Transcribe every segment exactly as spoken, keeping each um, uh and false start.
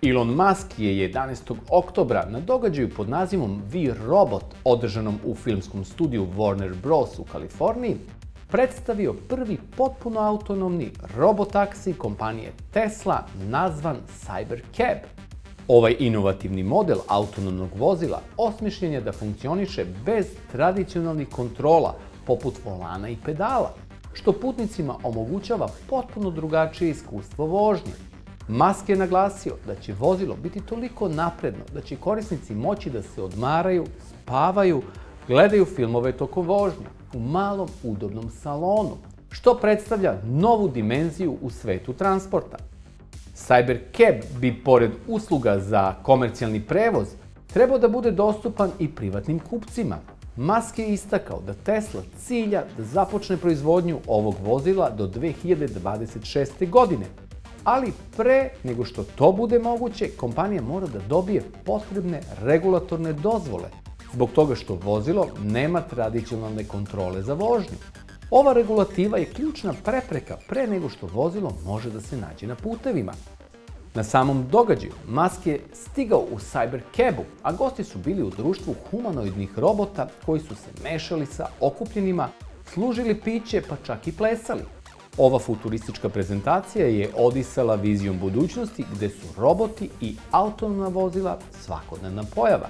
Elon Musk je jedanaestog oktobra na događaju pod nazivom V-Robot, održanom u filmskom studiju Warner Bros. U Kaliforniji, predstavio prvi potpuno autonomni robotaksi kompanije Tesla nazvan Cybercab. Ovaj inovativni model autonomnog vozila osmišljen je da funkcioniše bez tradicionalnih kontrola, poput volana i pedala, što putnicima omogućava potpuno drugačije iskustvo vožnje. Musk je naglasio da će vozilo biti toliko napredno da će korisnici moći da se odmaraju, spavaju, gledaju filmove tokom vožnje u malom udobnom salonu, što predstavlja novu dimenziju u svetu transporta. Cybercab bi, pored usluga za komercijalni prevoz, trebao da bude dostupan i privatnim kupcima. Musk je istakao da Tesla cilja da započne proizvodnju ovog vozila do dve hiljade dvadeset šeste. godine, ali pre nego što to bude moguće, kompanija mora da dobije potrebne regulatorne dozvole, zbog toga što vozilo nema tradicionalne kontrole za vožnju. Ova regulativa je ključna prepreka pre nego što vozilo može da se nađe na putevima. Na samom događaju Musk je stigao u Cybercabu, a gosti su bili u društvu humanoidnih robota koji su se mešali sa okupljenima, služili piće pa čak i plesali. Ova futuristička prezentacija je odisala vizijom budućnosti gde su roboti i autonomna vozila svakodnevna pojava.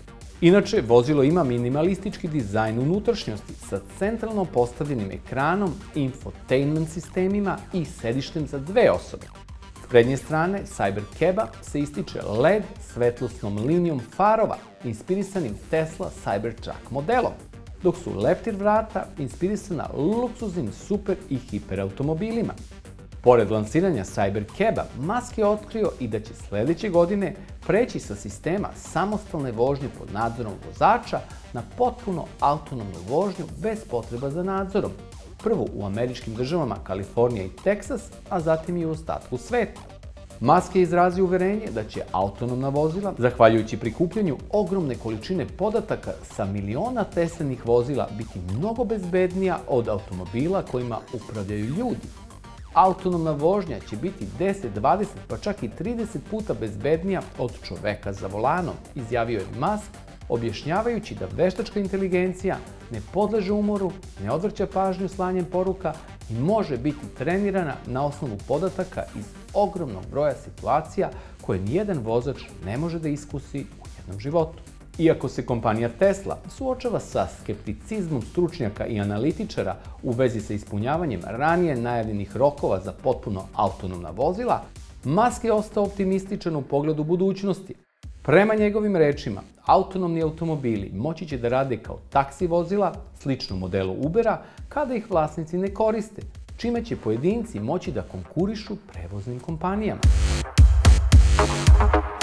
Inače, vozilo ima minimalistički dizajn unutrašnjosti sa centralno postavljenim ekranom, infotainment sistemima i sedištem za dve osobe. S prednje strane Cybercaba se ističe L E D svetlosnom linijom farova inspirisanim Tesla Cybertruck modelom, dok su leptir vrata inspirisana luksuznim super i hiper automobilima. Pored lansiranja Cybercaba, Musk je otkrio i da će sledeće godine preći sa sistema samostalne vožnje pod nadzorom vozača na potpuno autonomnu vožnju bez potreba za nadzorom. Prvo u američkim državama Kalifornija i Teksas, a zatim i u ostatku sveta. Musk je izrazio uverenje da će autonomna vozila, zahvaljujući prikupljanju ogromne količine podataka sa miliona Teslinih vozila, biti mnogo bezbednija od automobila kojima upravljaju ljudi. Autonomna vožnja će biti deset, dvadeset pa čak i trideset puta bezbednija od čoveka za volanom, izjavio je Musk, objašnjavajući da veštačka inteligencija ne podleže umoru, ne odvrća pažnju slanjem poruka i može biti trenirana na osnovu podataka iz ogromnog broja situacija koje nijedan vozač ne može da iskusi u jednom životu. Iako se kompanija Tesla suočava sa skepticizmom stručnjaka i analitičara u vezi sa ispunjavanjem ranije najavljenih rokova za potpuno autonomna vozila, Musk je ostao optimističan u pogledu budućnosti. Prema njegovim rečima, autonomni automobili moći će da rade kao taksi vozila, slično modelu Ubera, kada ih vlasnici ne koriste, čime će pojedinci moći da konkurišu prevoznim kompanijama.